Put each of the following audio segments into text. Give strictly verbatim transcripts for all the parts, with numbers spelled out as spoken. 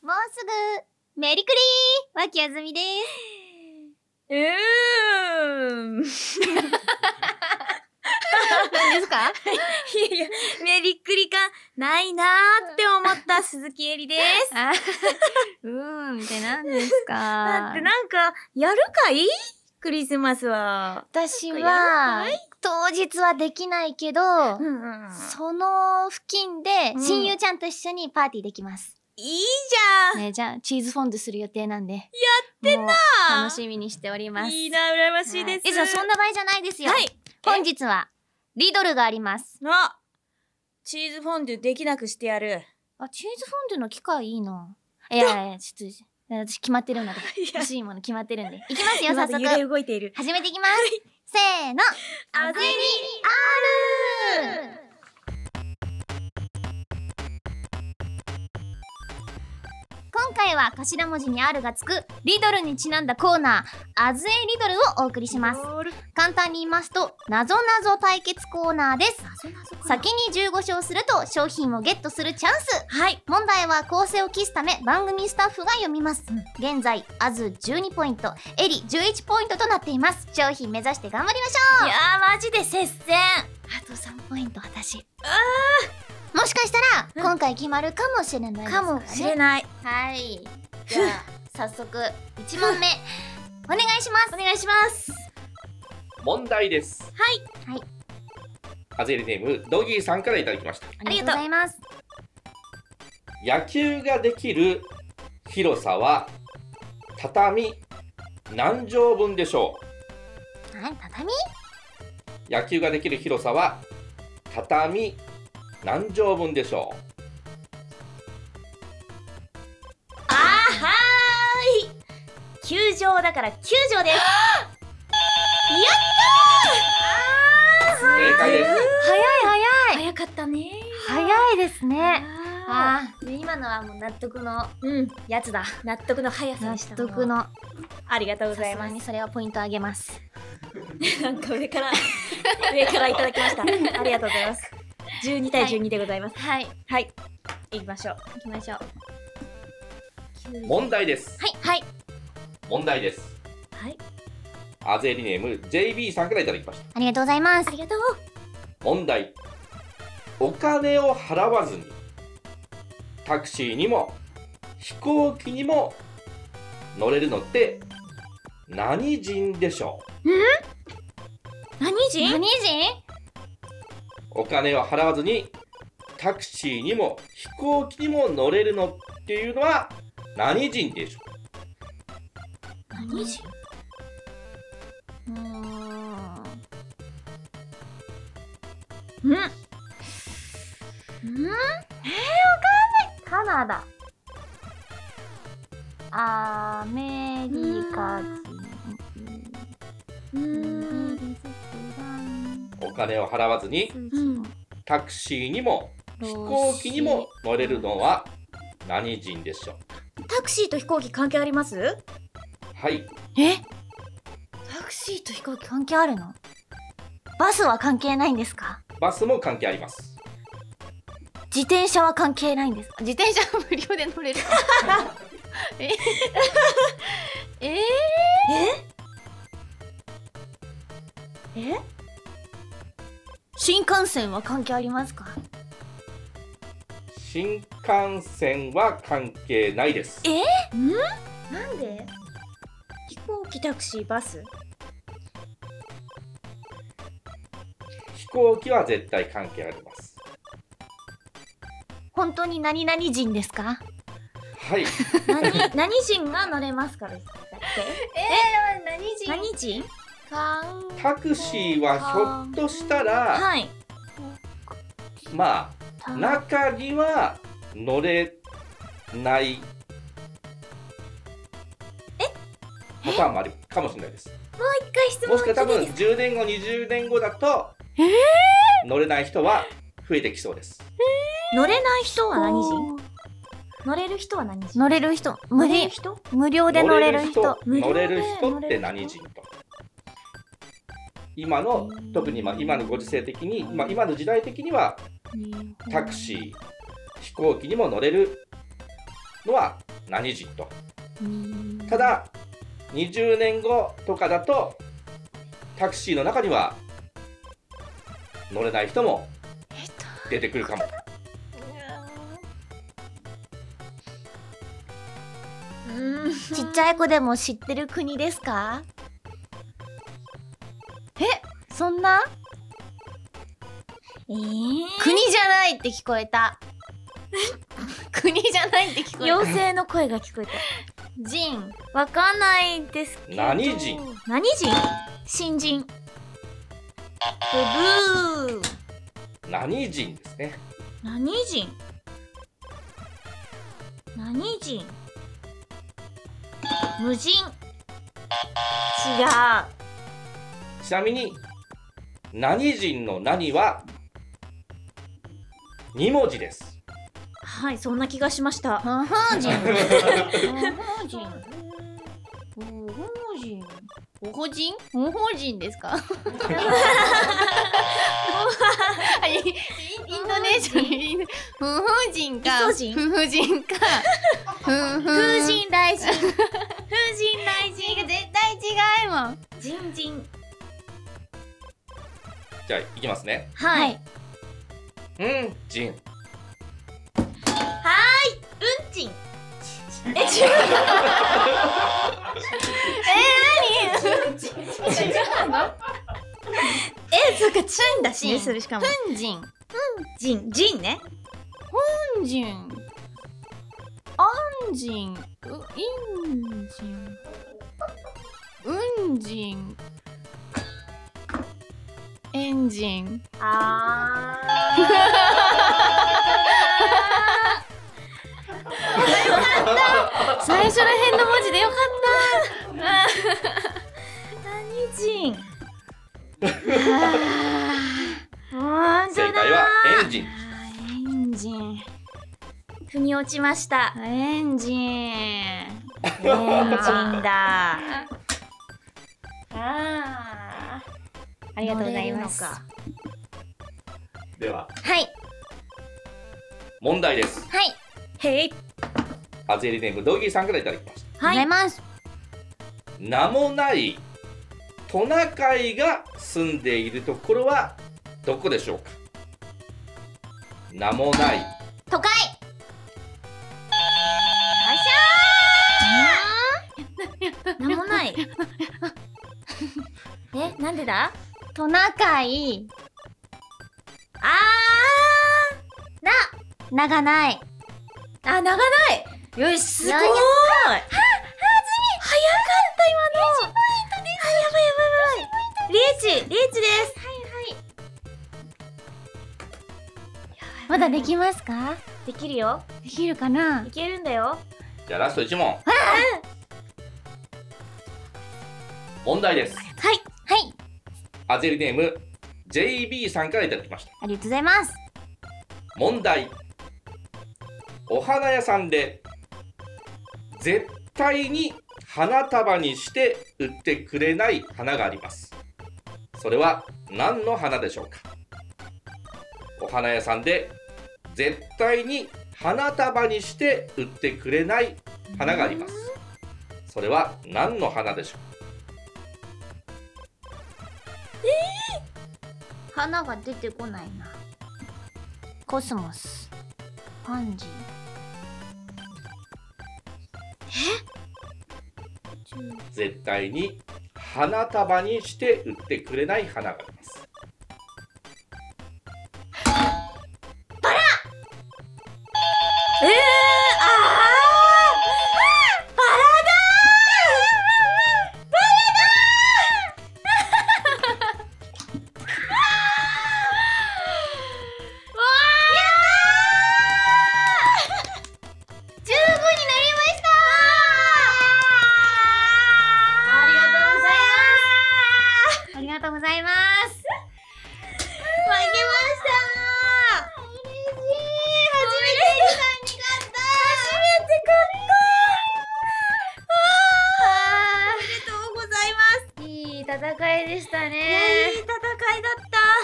もうすぐメリクリー脇あずみです。 うーん。何ですか？いやいや、メリクリ感ないなーって思った鈴木えりです。 あうーんって何ですか？ だってなんか、やるかい？クリスマスは。 私は、当日はできないけど、 うんうん、 その付近で親友ちゃんと一緒にパーティーできます。 いいじゃん。 ね、じゃあチーズフォンデュする予定なんで。やってなー。楽しみにしております。 いいな、羨ましいです。 はい、え、じゃあそんな場合じゃないですよ。 はい。 本日は、リドルがあります。 あ、チーズフォンデュできなくしてやる。 あ、チーズフォンデュの機械いいな。いやいやいや、ちょっと、私決まってるので。欲しいもの決まってるんで。いきますよ、早速。 揺れ動いている。 始めていきます。せーの。あぜりある。今回は頭文字に R がつくリドルにちなんだコーナー、あずえリドルをお送りします。簡単に言いますと、なぞなぞ対決コーナーです。先にじゅうご勝すると商品をゲットするチャンス。はい。問題は構成を期すため番組スタッフが読みます。うん、現在、あずじゅうにポイント、えりじゅういちポイントとなっています。商品目指して頑張りましょう。 いやー、マジで接戦。 あとさんポイント私。あー。もしかしたら、うん、今回決まるかもしれないですからね。 かもしれない。 はい。じゃあ、早速、いち問目、お願いします。 お願いします。 問題です。 はい。はい。 あぜりネーム、ドギーさんからいただきました。 ありがとうございます。 野球ができる広さは、畳何畳分でしょう？はい、畳？ 野球ができる広さは、畳何畳分でしょう？ あーはーい、きゅう畳だからきゅう畳です。やったー。 正解です。 早い早い。 早かったね。 早いですね。ああ、今のはもう納得のやつだ。 納得の速さでした。 納得の。 ありがとうございます。 さすがにそれはポイントあげます。 なんか上から上からいただきました。ありがとうございます。じゅうにたいじゅうにでございます。 はい。 はい。行きましょう。 行きましょう。 問題です。 はい。はい。 問題です。 はい。 あぜりネーム ジェイビー さんからいただきました。 ありがとうございます。 ありがとう。 問題。お金を払わずにタクシーにも飛行機にも乗れるのって何人でしょう？ ん？何人？ 何人？ お金を払わずにタクシーにも飛行機にも乗れるのっていうのは何人でしょう？ 何人？ うーん。 ん？ん？ えー、わかんない。カナダ。アメリカ人。 うーん。 お金を払わずにタクシーにも飛行機にも乗れるのは何人でしょう？ タクシーと飛行機関係あります？ はい。 え？タクシーと飛行機関係あるの？バスは関係ないんですか？ バスも関係あります。 自転車は関係ないんですか？自転車は無料で乗れるええー、 ええ新幹線は関係ありますか？ 新幹線は関係ないです。 えー、ん？なんで？飛行機、タクシー、バス？ 飛行機は絶対関係あります。 本当に何々人ですか？ はい。 何何人が乗れますかですか？だってえー、何人？ 何人？ タクシーはひょっとしたら、 はい、 まあ中には乗れないパターンもあるかもしれないです。 もう一回質問もしくは多分じゅうねんごにじゅうねんごだと、えー、乗れない人は増えてきそうです。 えー、乗れない人は何人？乗れる人は何人？ 乗れる人、無理、 人無料で乗れる人、 乗れる人って何人と？今の特に今今のご時世的に今今の時代的にはタクシー飛行機にも乗れるのは何人と。ただにじゅうねんごとかだとタクシーの中には乗れない人も出てくるかも。 ちっちゃい子でも知ってる国ですか？え、そんな？ えー、 国じゃないって聞こえた。国じゃないって聞こえた。 妖精の声が聞こえた。 人。 わかんないですけど。 何人？ 何人？新人。ブブー。 何人ですね。 何人？何人？無人。違う。 ちなみに何人の何はに文字です。 はい、そんな気がしました。 無法人。無法人。無法人。無法人？無法人ですか？インドネーション。無法人か。 イソ人？ 無法人か。風神雷神。風神雷神が絶対違いもん。 人人。 じゃあいきますね。 はい。 うん人。 はーい、うんちん。え、違う。 違うの？ え、そっか、チンだしね、それしかも。 フンジン。 ジン、ジンね。 フンジン。アンジン。う、インジン。ウンジン。エンジン。 あー。 最初ら辺の文字でよかった。 何人？ あー、 正解はエンジン。 エンジン。 腑に落ちました。 エンジン。 エンジンだ。 ああ。ありがとうございます。 でははい。 問題です。 はい。 へい。 アゼリネームドギーさんからいただきました。 ありがとうございます。 名もないトナカイが住んでいるところはどこでしょうか。名もない都会。 なんもない。え、なんでだ？ トナカイ。 あな。名がない。 ー、あ、長ない。よし、すごい。は、はずみ。早かった今の。いちポイントです。あ、やばいやばいやばい。リーチ、リーチです。 まだできますか？ できるよ。 できるかな？ いけるんだよ。 じゃあラストいち問。問題です。 はい。はい。 アゼリネーム ジェイビー さんからいただきました。 ありがとうございます。 問題。お花屋さんで絶対に花束にして売ってくれない花があります。それは何の花でしょうか。お花屋さんで絶対に花束にして売ってくれない花があります。それは何の花でしょう。 花が出てこないな。コスモス。パンジー。 絶対に花束にして売ってくれない花があります。 えー、あー、バラだー、バラだー。わー、じゅうごになりましたー。ありがとうございます。 ありがとうございます。 負けましたー。嬉しい。初めてエリさんに勝った。初めて勝った。あー、おめでとうございます。 いい戦いでしたいや、 ね。 いい戦いだった。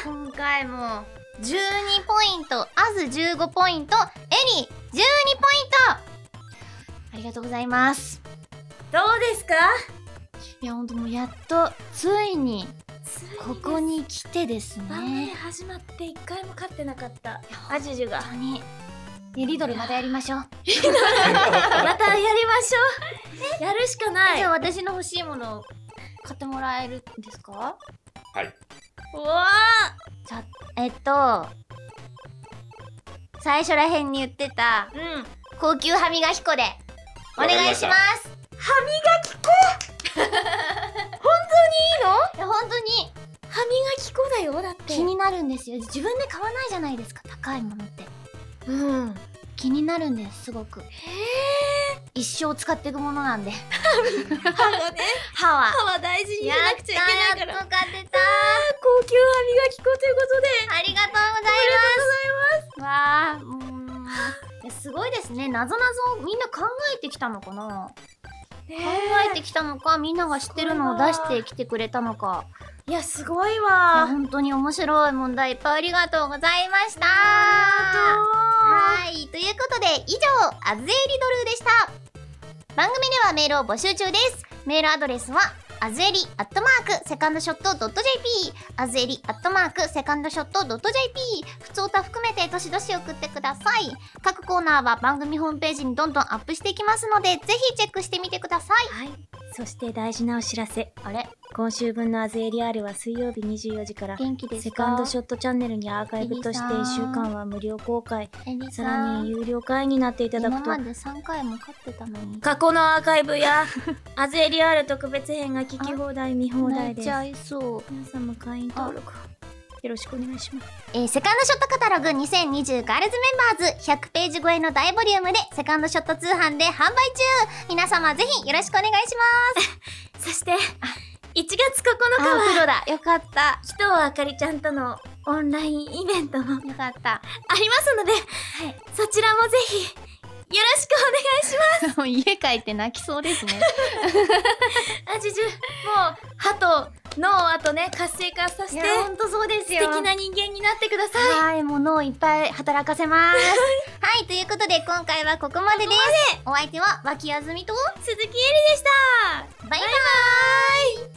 今回もじゅうにポイント、アズじゅうごポイント、エリじゅうにポイント。ありりがとうございます。 どうですか？ いやほんともうやっとついにここに来てですね。 番組始まって一回も勝ってなかったアジュジュが。 本当に。ね、リドルまたやりましょう。 またやりましょう。やるしかない。 じゃあ私の欲しいものを買ってもらえるんですか？ はい。 うわじゃあえっと最初らへんに言ってたー。うん。 高級歯磨き粉でお願いします。 歯磨き粉。本当にいいの？ いや本当に歯磨き粉だよ。だって気になるんですよ。自分で買わないじゃないですか、高いものって。 うん。 気になるんです、すごく。 へえ。 一生使っていくものなんで。 歯がね。 歯は歯は大事にしなくちゃいけないから。 やっと買ってた。 高級歯磨き粉ということで。 ありがとうございます。わあ、もういやすごいですね。なぞなぞみんな考えてきたのかな。考えてきたのか、みんなが知ってるのを出してきてくれたのか。 いやすごいいやわ。 本当に面白い問題いっぱいありがとうございました。 ははい、ということで以上アズエリドルでした。番組ではメールを募集中です。メールアドレスはアズエリアットマークセカンドショットドット ジェーピー アズエリアットマークセカンドショットドット ジェーピー ふつおた含めてどしどし送ってください。各コーナーは番組ホームページにどんどんアップしていきますのでぜひチェックしてみてください。 はい。そして大事なお知らせ。 あれ今週分のアズエリアールは水曜日にじゅうよじから元気ですか？ セカンドショットチャンネルにアーカイブとしていっしゅうかんは無料公開。さらに有料会員になっていただくと今までさんかいも勝ってたのに過去のアーカイブやアズエリアール特別編が聞き放題見放題です。 泣いちゃいそう。 皆様会員登録よろしくお願いします。 えー、セカンドショットカタログにせんにじゅうガールズメンバーズひゃくページ超えの大ボリュームでセカンドショット通販で販売中。皆様ぜひよろしくお願いしますそしていちがつここのかはプロだ。よかった。 紀藤あかりちゃんとのオンラインイベントもよかった。 ありますので、はい、そちらもぜひよろしくお願いします。 もう家帰って泣きそうですねあじじゅもう歯と脳をあとね活性化させて、 いやほんとそうですよ。 素敵な人間になってください。 はい、もう脳いっぱい働かせますはい、ということで今回はここまでです。お相手は脇あずみと鈴木えりでした。 バイバーイ。